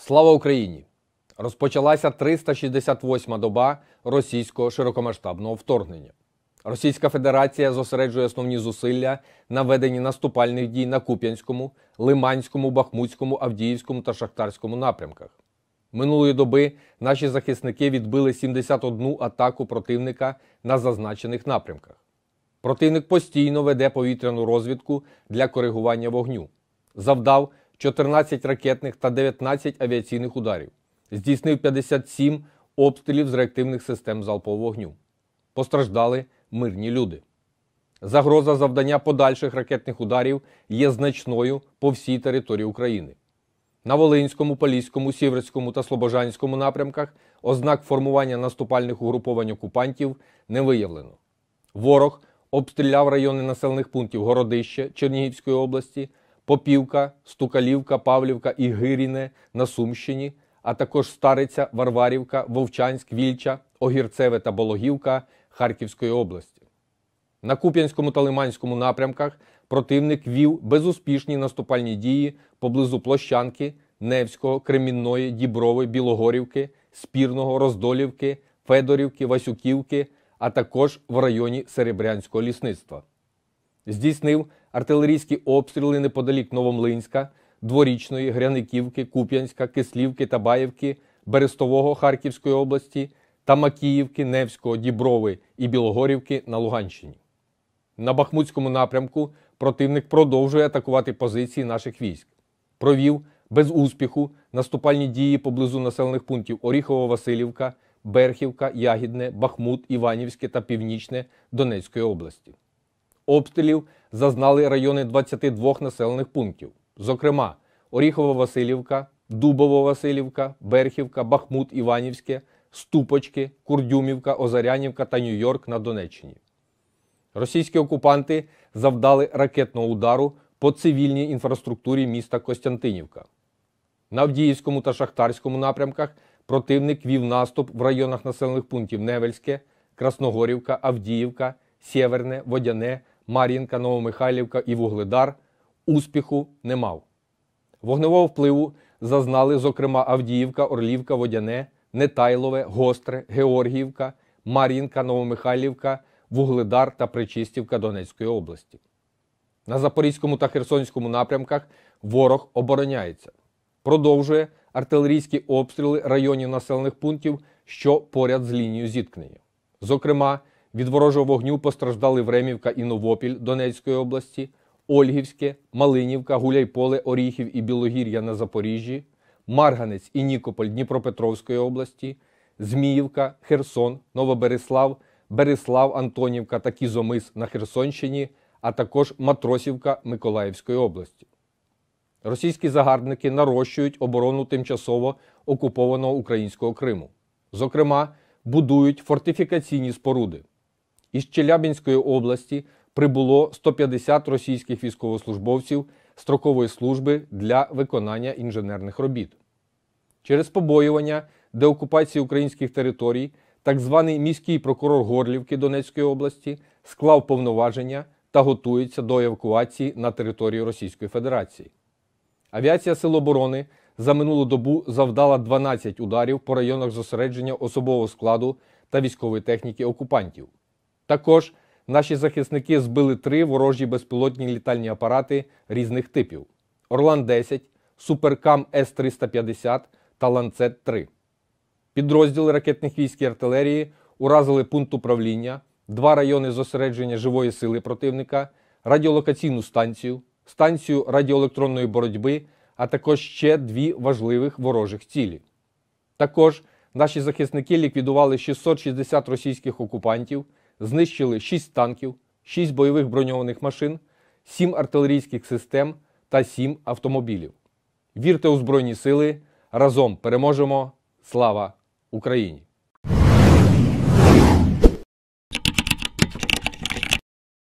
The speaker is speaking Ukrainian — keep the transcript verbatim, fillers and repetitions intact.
Слава Україні! Розпочалася триста шістдесят восьма доба російського широкомасштабного вторгнення. Російська Федерація зосереджує основні зусилля на веденні наступальних дій на Куп'янському, Лиманському, Бахмутському, Авдіївському та Шахтарському напрямках. Минулої доби наші захисники відбили сімдесят одну атаку противника на зазначених напрямках. Противник постійно веде повітряну розвідку для коригування вогню. Завдав чотирнадцять ракетних та дев'ятнадцять авіаційних ударів. Здійснив п'ятдесят сім обстрілів з реактивних систем залпового вогню. Постраждали мирні люди. Загроза завдання подальших ракетних ударів є значною по всій території України. На Волинському, Поліському, Сіверському та Слобожанському напрямках ознак формування наступальних угруповань окупантів не виявлено. Ворог обстріляв райони населених пунктів Городище Чернігівської області, Попівка, Стукалівка, Павлівка і Гиріне на Сумщині, а також Стариця, Варварівка, Вовчанськ, Вільча, Огірцеве та Бологівка Харківської області. На Куп'янському та Лиманському напрямках противник вів безуспішні наступальні дії поблизу Площанки, Невського, Кремінної, Діброви, Білогорівки, Спірного, Роздолівки, Федорівки, Васюківки, а також в районі Серебрянського лісництва. Здійснив артилерійські обстріли неподалік Новомлинська, Дворічної, Гряниківки, Куп'янська, Кислівки та Баївки, Берестового Харківської області та Макіївки, Невського, Діброви і Білогорівки на Луганщині. На Бахмутському напрямку противник продовжує атакувати позиції наших військ. Провів без успіху наступальні дії поблизу населених пунктів Оріхово-Василівка, Берхівка, Ягідне, Бахмут, Іванівське та Північне Донецької області. Обстрілів зазнали райони двадцяти двох населених пунктів, зокрема Оріхово-Василівка, Дубово-Василівка, Берхівка, Бахмут, Іванівське, Ступочки, Курдюмівка, Озарянівка та Нью-Йорк на Донеччині. Російські окупанти завдали ракетного удару по цивільній інфраструктурі міста Костянтинівка. На Авдіївському та Шахтарському напрямках противник вів наступ в районах населених пунктів Невельське, Красногорівка, Авдіївка, Сєверне, Водяне, Мар'їнка, Новомихайлівка і Вугледар. Успіху не мав. Вогневого впливу зазнали, зокрема, Авдіївка, Орлівка, Водяне, Нетайлове, Гостре, Георгіївка, Мар'їнка, Новомихайлівка, Вугледар та Причистівка Донецької області. На Запорізькому та Херсонському напрямках ворог обороняється. Продовжує артилерійські обстріли районів населених пунктів, що поряд з лінією зіткнення. Зокрема, від ворожого вогню постраждали Времівка і Новопіль Донецької області, Ольгівське, Малинівка, Гуляйполе, Оріхів і Білогір'я на Запоріжжі, Марганець і Нікополь Дніпропетровської області, Зміївка, Херсон, Новоберислав, Берислав, Антонівка та Кізомис на Херсонщині, а також Матросівка Миколаївської області. Російські загарбники нарощують оборону тимчасово окупованого українського Криму. Зокрема, будують фортифікаційні споруди. Із Челябинської області прибуло сто п'ятдесят російських військовослужбовців строкової служби для виконання інженерних робіт. Через побоювання деокупації українських територій так званий міський прокурор Горлівки Донецької області склав повноваження та готується до евакуації на територію Російської Федерації. Авіація Сил оборони за минулу добу завдала дванадцять ударів по районах зосередження особового складу та військової техніки окупантів. Також наші захисники збили три ворожі безпілотні літальні апарати різних типів – Орлан десять, Суперкам С триста п'ятдесят та Ланцет три. Підрозділи ракетних військ і артилерії уразили пункт управління, два райони зосередження живої сили противника, радіолокаційну станцію, станцію радіоелектронної боротьби, а також ще дві важливих ворожих цілі. Також наші захисники ліквідували шістсот шістдесят російських окупантів, знищили шість танків, шість бойових броньованих машин, сім артилерійських систем та сім автомобілів. Вірте у Збройні Сили, разом переможемо! Слава Україні!